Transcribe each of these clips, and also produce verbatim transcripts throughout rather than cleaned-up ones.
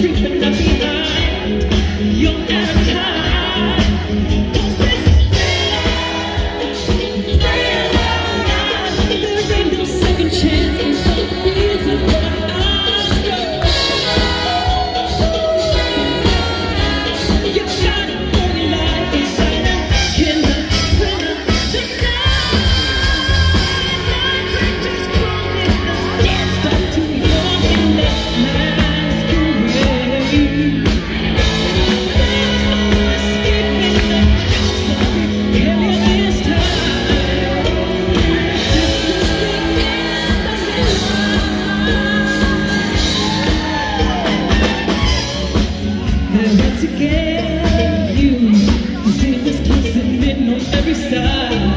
creeping up behind. You're out of time. 'Cause this is Foreverland. There ain't no second chance. Don't believe in what I know. You got it for life inside a killer thriller tonight. Life ain't just crawling up. Can't stop too long in that masquerade. There's no escaping the house of failure this time. This is the end of it. They're out to get you. The demons closing in on every side.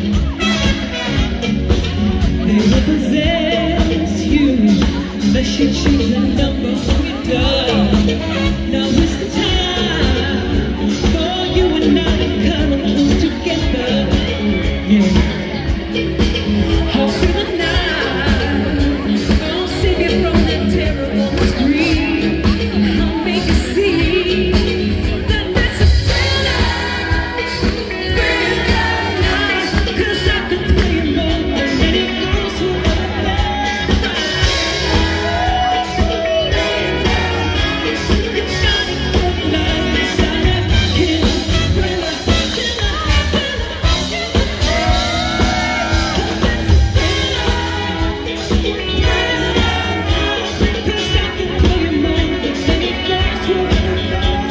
They represent you unless you choose a number on your door. Now it's the time for you and I to come close together. Yeah. Hope for the night. I'll save you from that terrible scream. I'll make you see that it's a Foreverland, Foreverland. 'Cause I can play along with any girls who ever play around. You got it for life inside a killer thriller, killer, killer, killer. 'Cause that's a Foreverland, Foreverland. 'Cause I can play along with any girls who ever play around.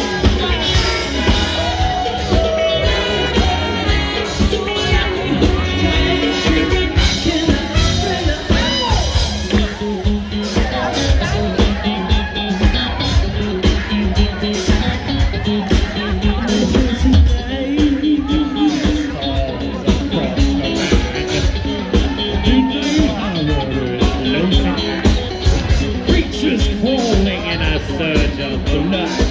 So I got me hooked tight, killer, killer, thriller. Creatures crawling in a surge of blood.